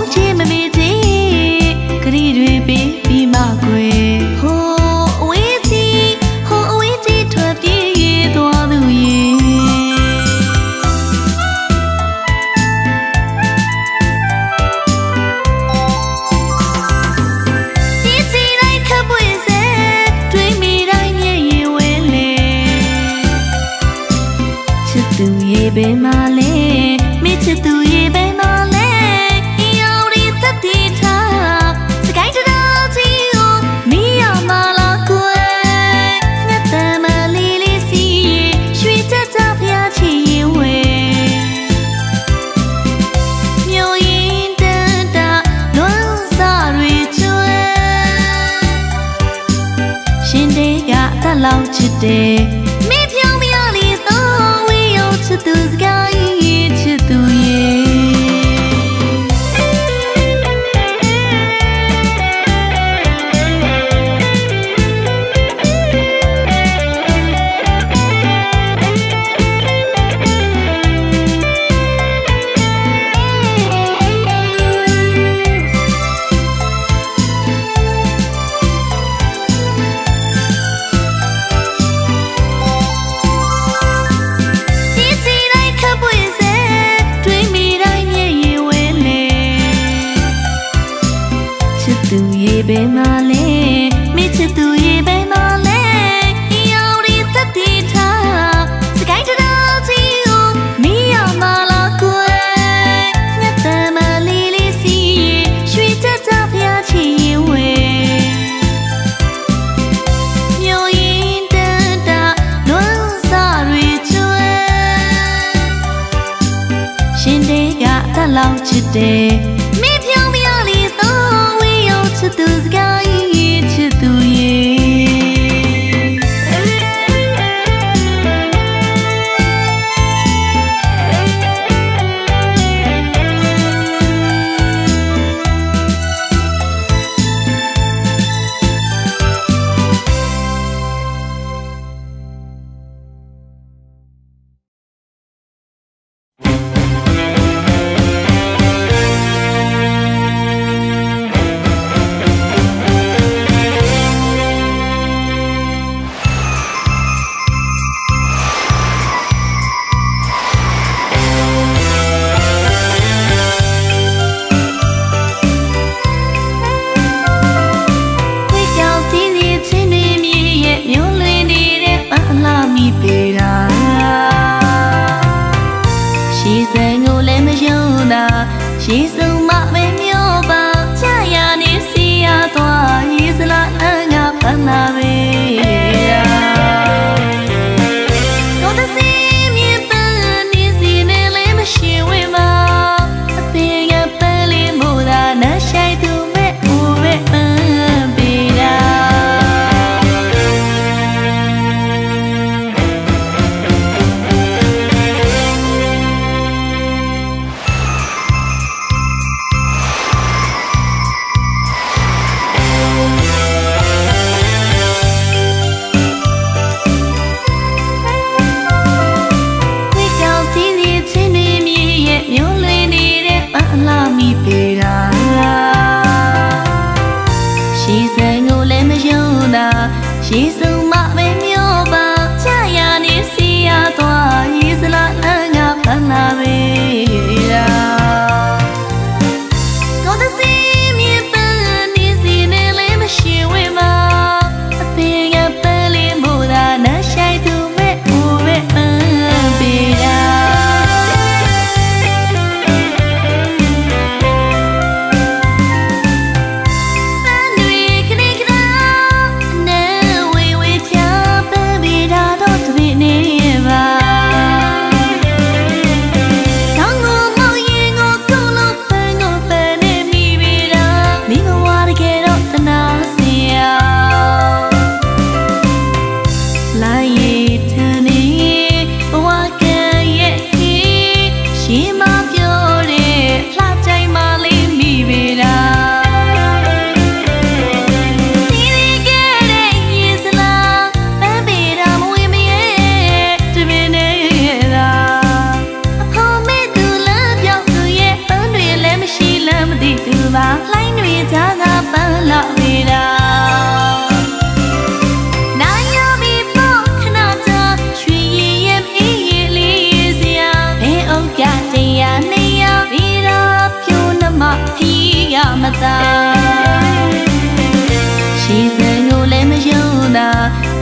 ချင်းမမေ့သေးခရီးတွေပေးပြီးမှကွယ်ဟိုအဝေးကြီးထွက်ပြေးသွားသူရဲ့ဘယ်မှာလဲမချစ်သူရဲ့ဘယ်မှာလဲရောက်ရသက်တည်ထားစကိုင်းတရားကြီးကိုမီးရမလားကွယ်ငါတမလေးလေးစီရွှေတက်ကြဖျားချီရင်ဝဲမြို့ရင်တန်တာလွမ်းစားတွေကျွဲရှင်တွေကတက်လောက်ချစ်တယ်ချစ်သူစကားကြီးချစ်သူရဲ့ဘယ်မှာလဲမချစ်သူရဲ့ဘယ်မှာလဲရောက်ရသက်တည်ထားစကိုင်းတရားကြီးကိုမီးရမလားကွယ်ငါတမလေးလေးစီရွှေတက်ကြဖျားချီရင်ဝဲမြို့ရင်တန်တာလွမ်းစားတွေကျွဲရှင်တွေကတက်လောက်ချစ်တယ်ချစ်သူစကားကြီးချစ်သူရဲ့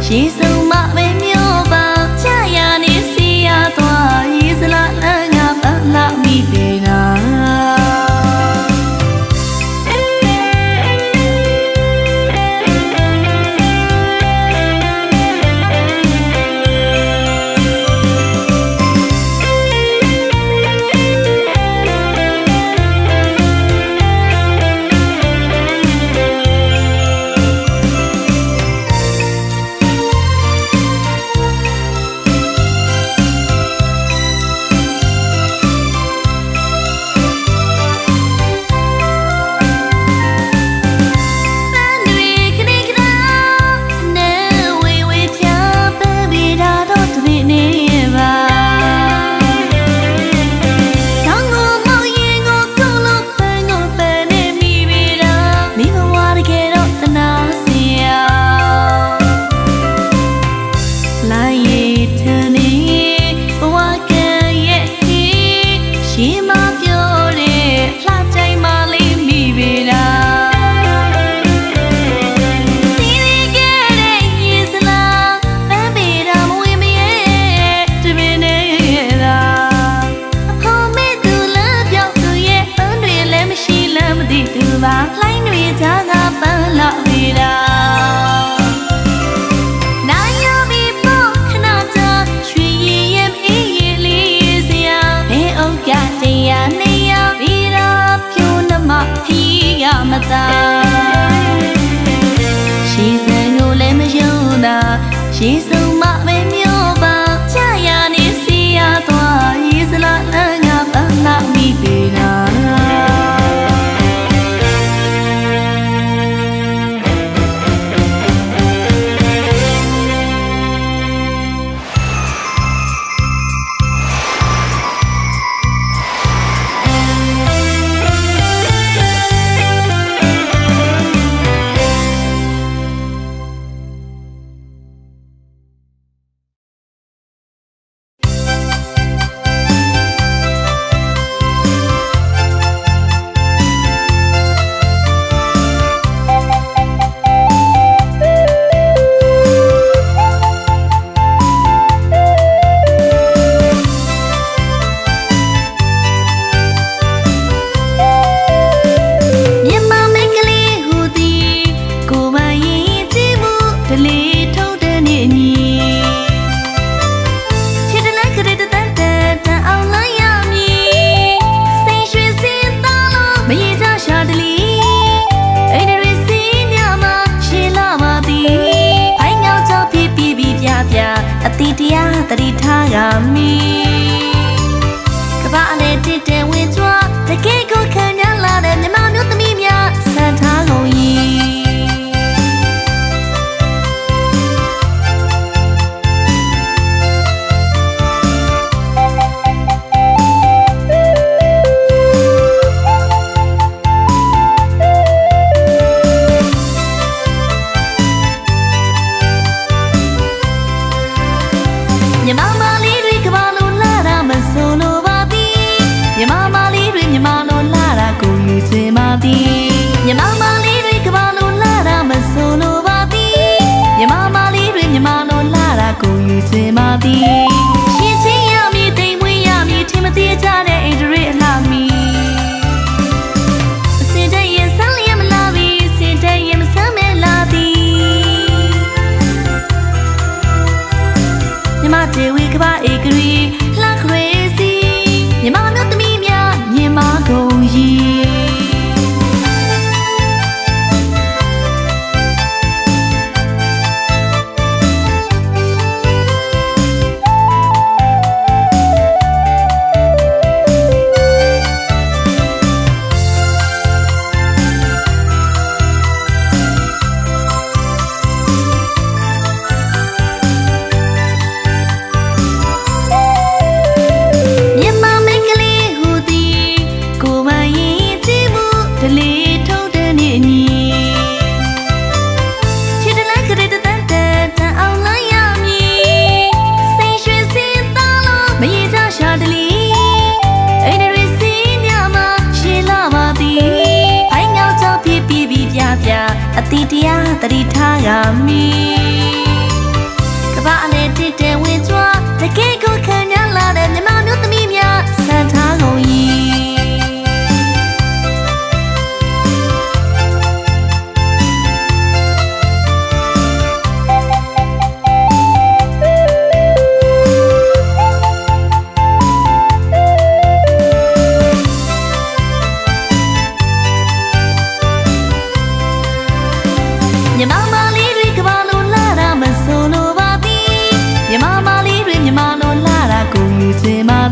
She's so much when you're about Chaya Nisia Dwa is like a me dinner. She's a no lemon, she's so much when you're about Chaya Nisia Dwa is like a me dinner.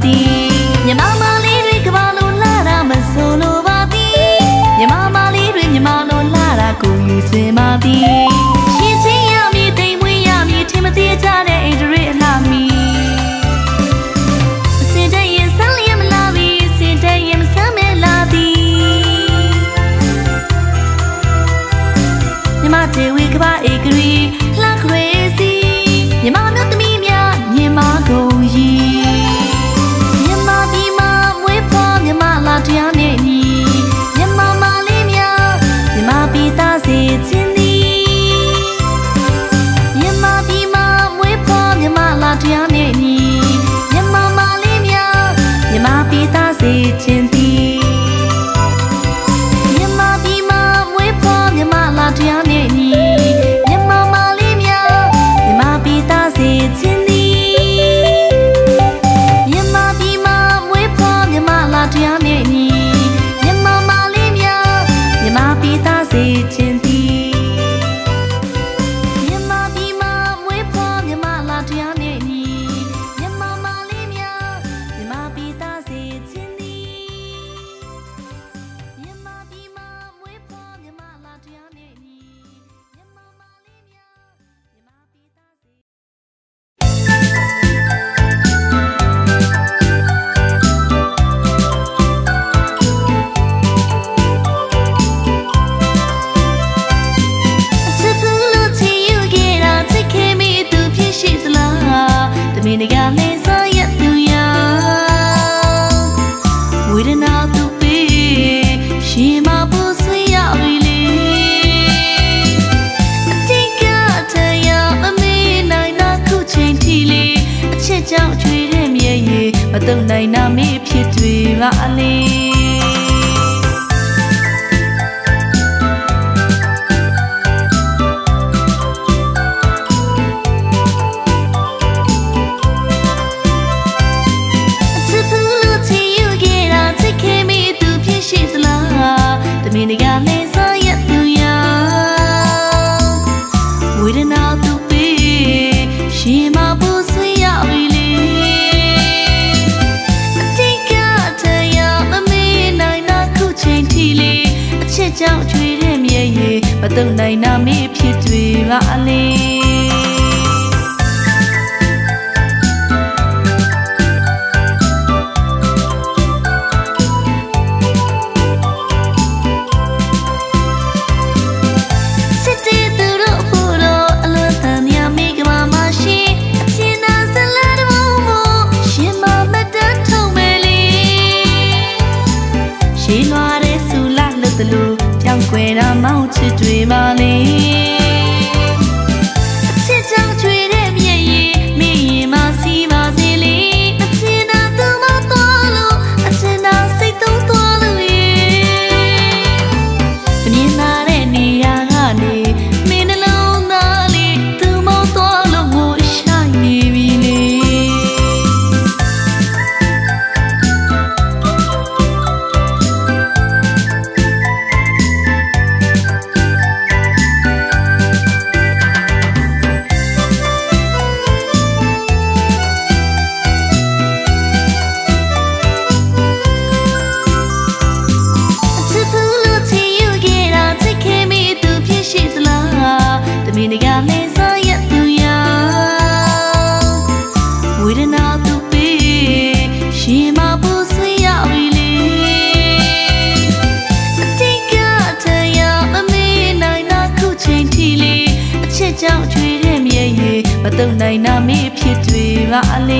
သည်မြမမလေးတွေကဘာလို့လာတာမဆိုလို့ပါသည်မြမမလေးတွေမြမလို့လာတာကိုယူချင်ပါသည်ရှင်ချင်းရမည်တိမ်မွေးရမည်ထင်မသေးကြတဲ့အိန္ဒြေအလှမီအစင်တဲ့ရင်ဆန်းလျက်မလာပြီစင်တဲ့ရင်မဆန်းမဲလာသည်မြမတေဝီကဘာဧကရီလှခရေစီမြမမျိုးသမီးများမြင်မကုန်ရီမြမပြီးမှမွေးဖွားမြမလာတရားနဲ့ညီမြမမလေးများမြမပြီးသားစေခြင်းသည်မြမပြီးမှမွေးဖွားမြမလာတရားနဲ့ညီမြမမလေးများမြမပြီးသားစေခြင်းသည်မြမပြီးမှမွေးဖွားမြမလာတရားနဲ့ညီမြမမလေးများမြမပြီးသားစေခြင်းတရားနဲ့ညီမြမမလေးများမြမပြီးသားစေခြင်းသည်မြမပြီးမှမွေးဖွားမြမလာတရားနဲ့ညီမြမမလေးများမြမပြီးသားစေခြင်းသည်မြမပြီးမှမွေးဖွားမြမလာတရားနဲ့ညီမြမမလေးများမြမပြီးသားစေမင်းကလည်းစားရသူရဝေဒနာသူပေးရှင်မပူဆွေးရပြီလေအတိတ်ကတရားမမေးနိုင်တာခုချိန်ထိလေအချစ်ကြောင့်ချွေတဲ့မြေရေမတုံနိုင်တာမေးဖြစ်တွေပါလေမင်းကလည်းစားရသူရဝေဒနာသူပေးရှင်မပူဆွေးရပြီလေအတိတ်ကတရားမမေးနိုင်တာခုချိန်ထိလေအချစ်ကြောင့်ချွေတဲ့မြေရေမတုံနိုင်တာမေးဖြစ်တွေပါလေကြောင်ကွယ်တာမောင်းချစ်တွေပါလေအချစ်ကြောင့်ချွေတဲ့မြေရေမိရင်မစီးပါစေလေအချစ်နာသူမတော်လို့အချစ်နာစိတ်သုံးတော်လို့ရေမြင်လာတဲ့နေရာကနေမင်းနှလုံးသားလေးသူမတော်လို့ကိုရှိုက်နေပြီလေမင်းကလည်းစားရသူရဝေဒနာသူပေးရှင်မပူဆွေးရပြီလေအတိတ်ကတရားမမေးနိုင်တာခုချိန်ထိလေအချစ်ကြောင့်ချွေတဲ့မြေရေမတုံနိုင်တာမေးဖြစ်တွေပါလေ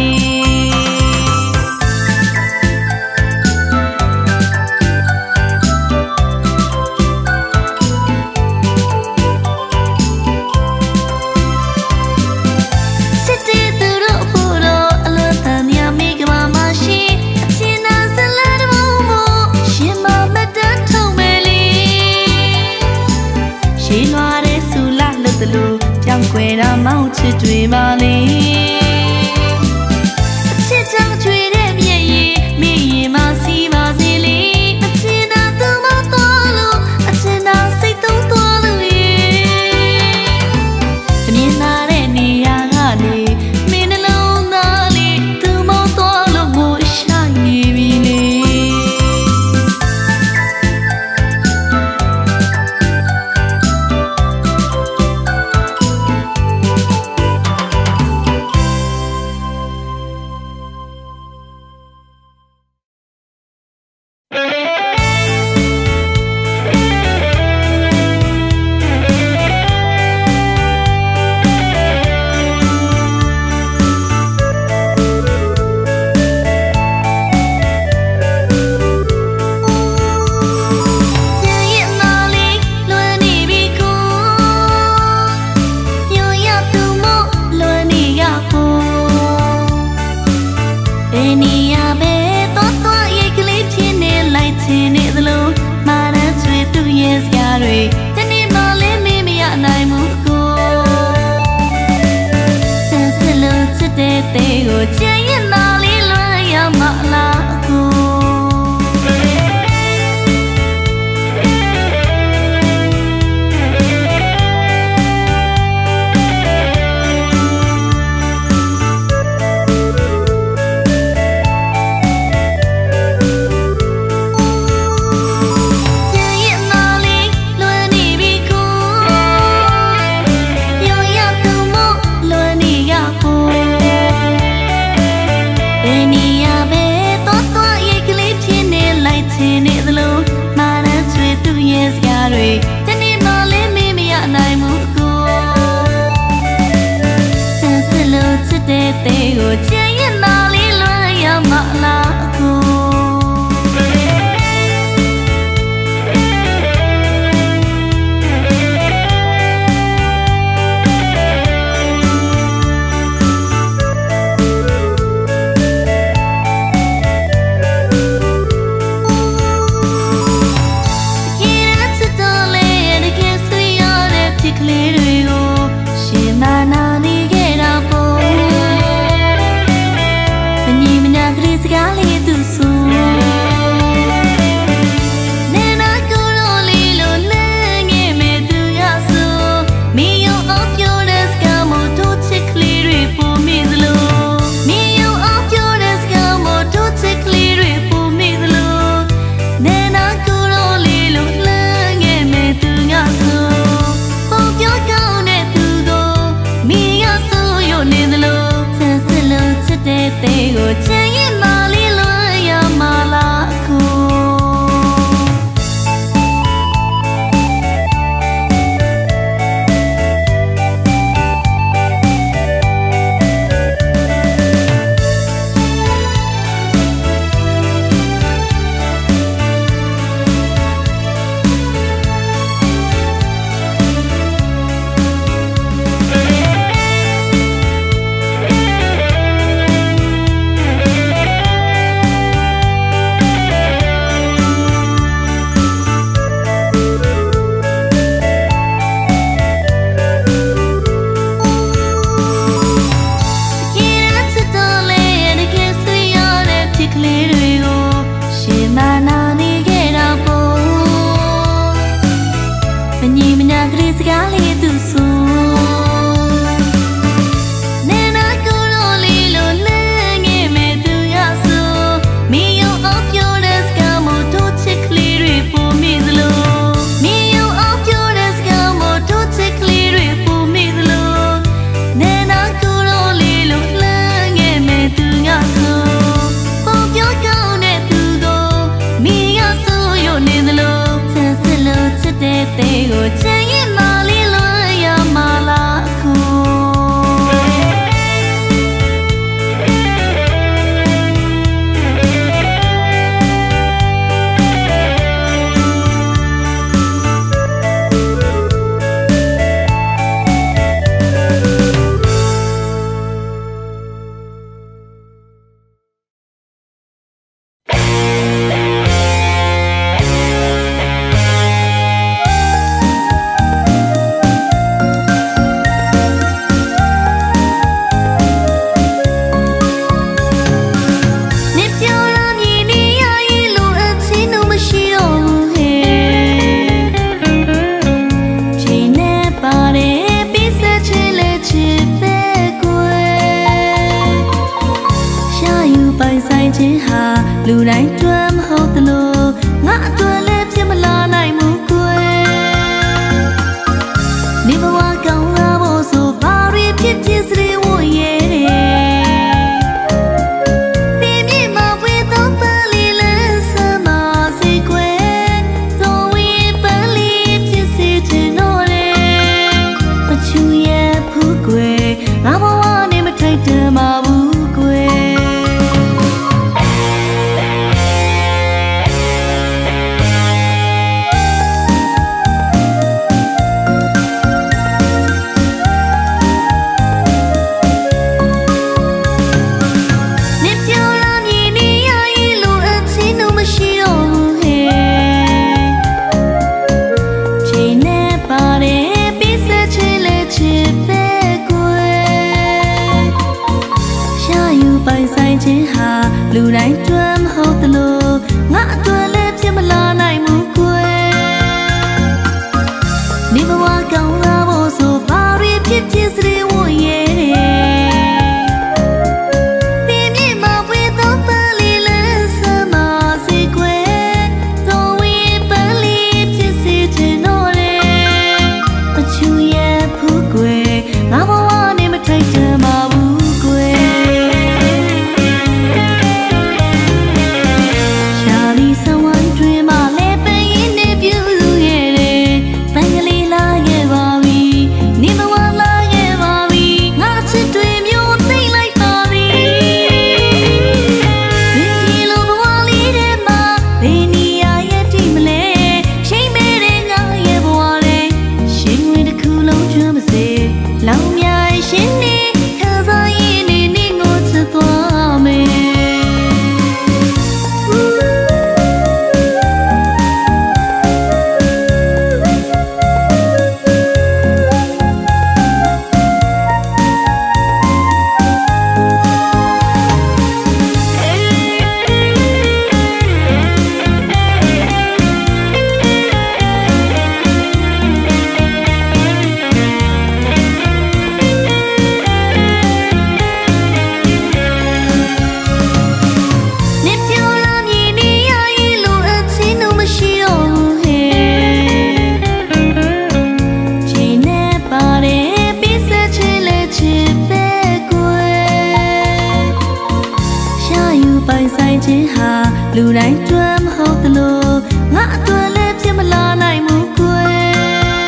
ကြောင်ကွယ်တာမောင်းချစ်တွေပါလေအချစ်ကြောင့်ချွေတဲ့မြေရေမိရင်မစီးပါစေလေအချစ်နာသူမတော်လို့အချစ်နာစိတ်သုံးတော်လို့ရေမြင်လာတဲ့နေရာကနေမင်းနှလုံးသားလေးသူမတော်လို့ကိုရှိတဲ့တဲ့ကိုချင်ရင်သာလေးလွမ်းရမလားအခုလူတိုင်းတွမ်းမဟုတ်သလိုငါအတွက်လည်းဖြစ်မလာနိုင်ဘူးကွယ်နေဘဝကောင်းလာဖို့ဆိုဘာတွေဖြစ်ဖြစ်စရေဝရဲပြင်းပြင်းမဝေတော့ပန်းလေးလဲစမစီကွယ်သောဝေးပန်းလေးဖြစ်စေချင်တော့တယ်မချူရဲ့ဖူးကွယ်ငါဘဝနဲ့မထိုက်တန်ပါဘူးကွယ်ခြင်းဟာလူတိုင်းတွမ်းမဟုတ်သလိုငါအတွက်လည်းဖြစ်မလာနိုင်ဘူးကွယ်နေဘဝကောင်းလာဖို့ဆိုဘာတွေဖြစ်ဖြစ်စတွေဝရဲပြင်းပြင်းမဝေတော့ပလေးလဲစမစေကွယ်တော့ဝေပလေးဖြစ်စေချင်တော့တယ်အချူရဲ့ဖူးကွယ်ငါဘဝနဲ့မထိုက်တန်ပါဘူးကွယ်ရှာလီဆောင်ဝိုင်းတွင်မှလည်းပင်ရင်နေပြူရဲ့ပန်းကလေးလာရဲ့ပါပြီနေမဝလာရဲ့ပါပြီငါချစ်တွေမျိုးသိမ့်လိုက်ပါပြီဒီလိုဘဝလေးထဲမှာဘယ်နေရာရဲ့တိမလဲရှိမ့်မဲတဲ့ငါရဲ့ဘဝလေးရှင်ဝင်တစ်ခုလုံးကျွမ်းမစေလောင်မြိုင်ရှင်နေခံစားရင်းနေငိုချစ်သွားမယ်ပိုင်ဆိုင်ခြင်းဟာလူတိုင်းတွမ်းမဟုတ်သလိုငါအတွက်လည်းဖြစ်မလာနိုင်ဘူးကွယ်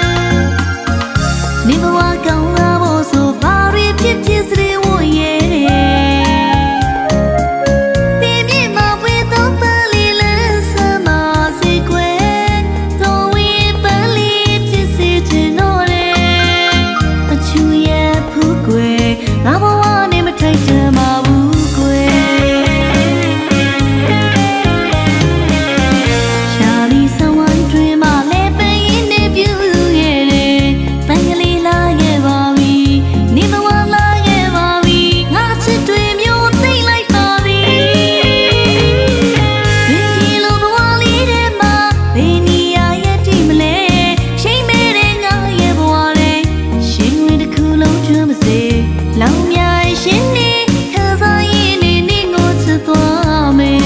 နေဘဝကောင်းလာဖို့ဆိုဘာတွေဖြစ်ဖြစ်စတွေဝရဲပြင်းပြင်းမဝေတော့ပလေးလဲစမစေကွယ်တော့ဝေပလေးဖြစ်စေချင်တော့တယ်အချူရဲ့ဖူးကွယ်ငါဘဝနဲ့မထိုက်တန်ပါဘူးကွယ်လောင်မြိုင်ရှင်နေခံစားရင်းနေငိုချစ်သွားမယ်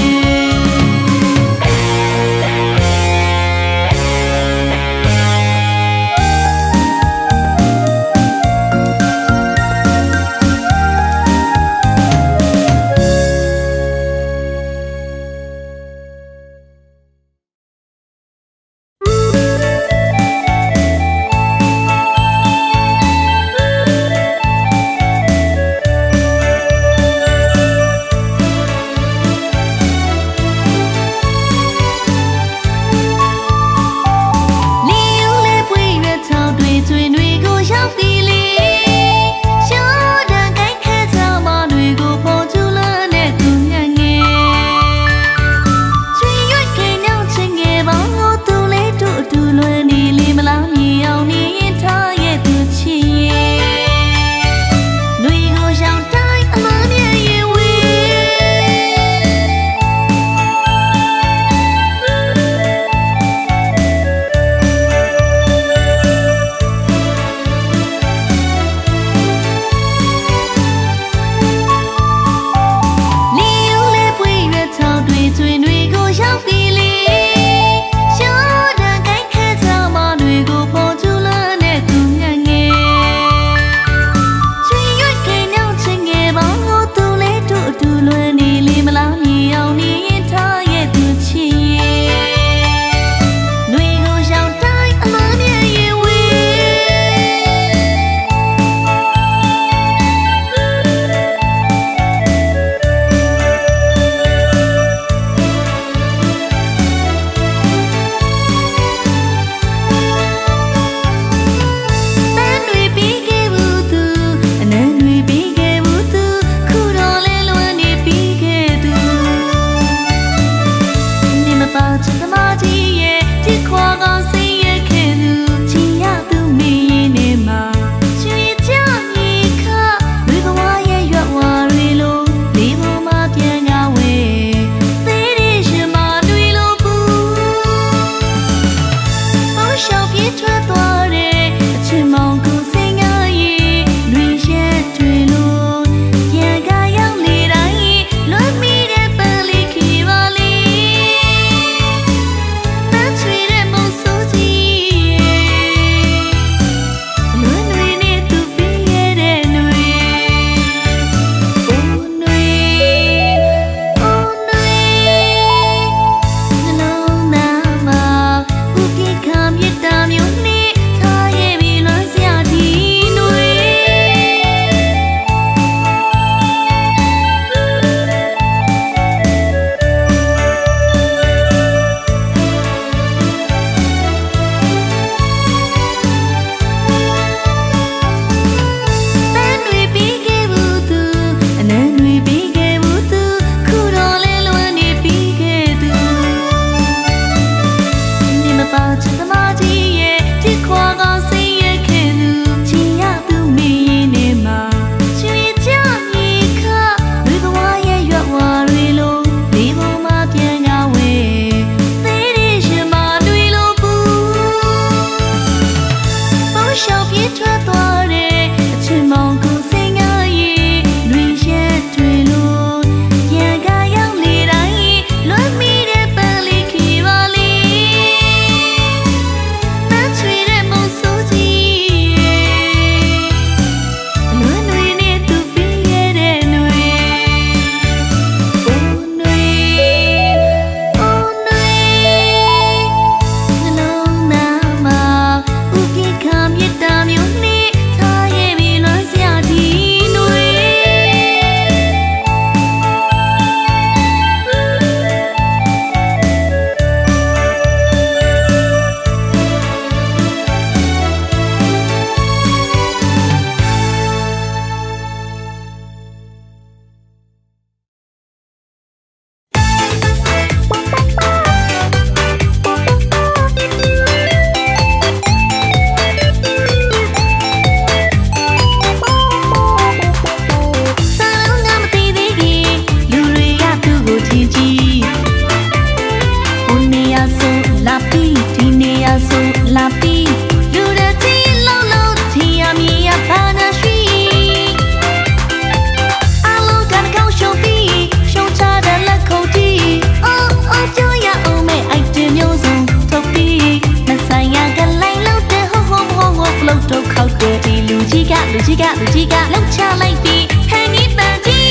ကြီးကလှုပ်ချလိုက်ပြီးဟန်နီပန်ကြီး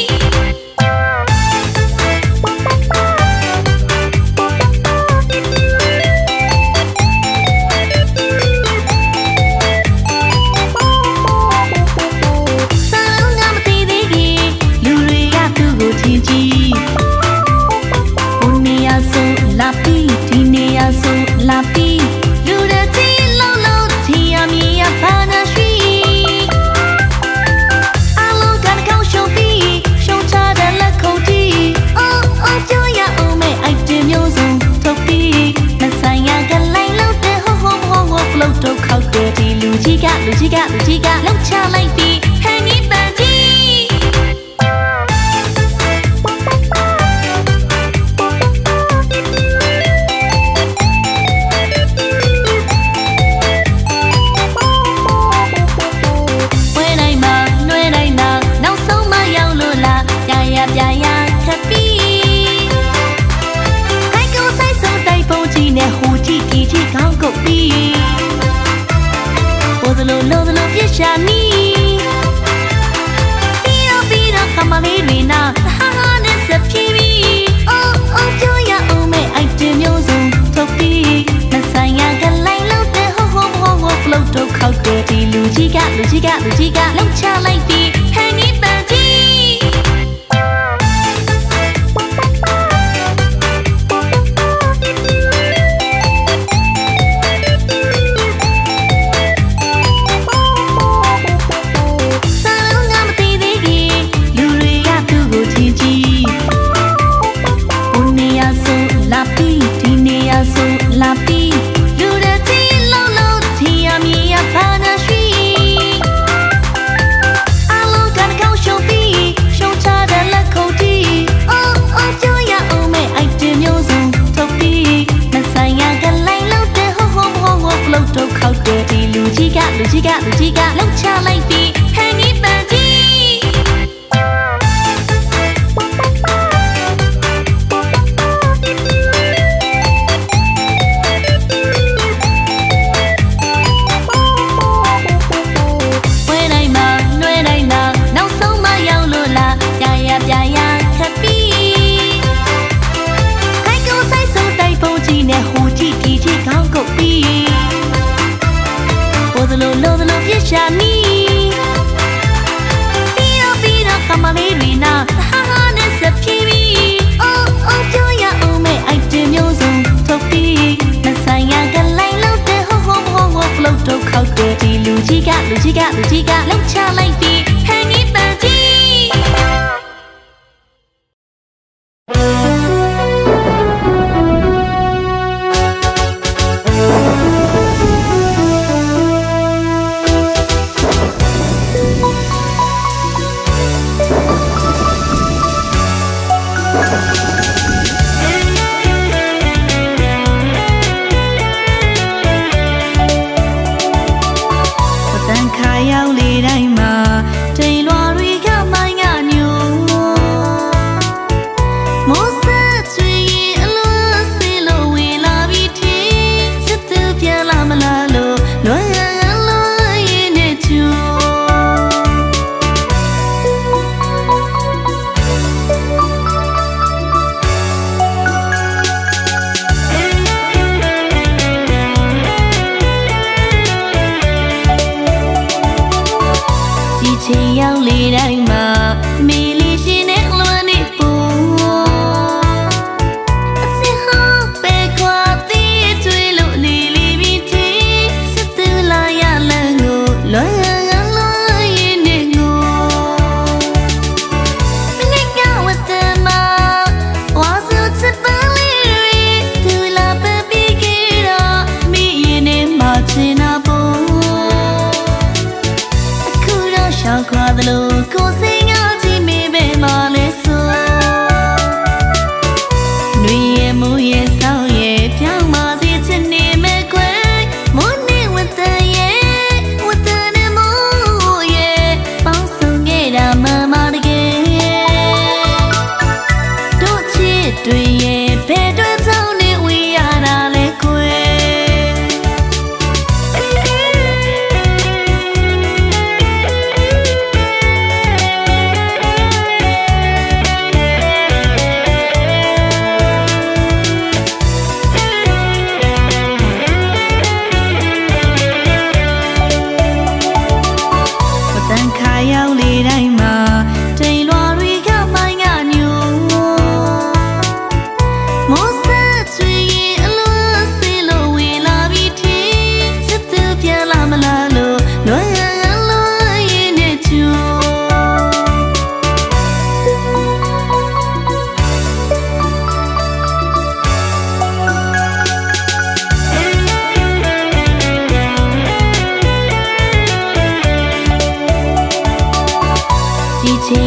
လာပြီးဒီနေရာဆိုလာပြီးလူတွေကြီးလုံးလုံးဒီအမီအဖာနာရှိအလုံးကန်ကောင်းရှုံးပြီးရှုံးချတဲ့လက်ခုပ်တီအိုးအိုးကြောရအောင်မဲ့အိုက်တင်မျိုးစုံထုတ်ပြီးမဆိုင်ရကလိုက်လို့တဲ့ဟိုဖလုတ်တော့ခောက်တဲ့ဒီလူကြီးကလှုပ်ချလိုက်ပြီးဟန်နီပန်ကြီးရှာနီပြီးတော့ခမလေးတွေနာဟာဟာနဲ့စဖြီးပြီးအိုးအိုးပြောရအောင်မဲ့အိုက်တင်မျိုးစုံထုတ်ပြီးမဆိုင်ရကလိုက်လို့တဲ့ဟိုဖလုတ်တော့ခောက်တဲ့ဒီလူကြီးကလှုပ်ချလိုက်ပြီးဟန်နီပန်ကြီး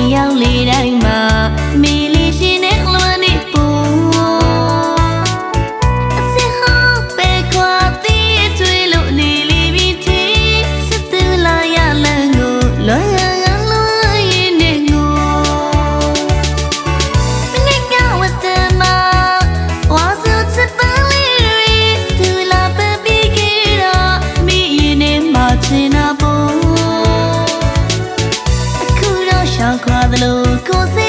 ရောက်လေတိုင်းမှာမေလီရှင်နဲ့လွမ်းနေပေါ်အစဟောပဲခွာသေးတွေးလို့နေလီပြီးတီစတူလာရလန်းကိုလွမ်းရလွမ်းရင်နဲ့ငိုမနေ့ကဝတ်တယ်မှာဝါစုချစ်ပါလေသူလာပပီကေတော့မိရင်နဲ့မချင်တာပေါ်ခွာသလိုကိုယ်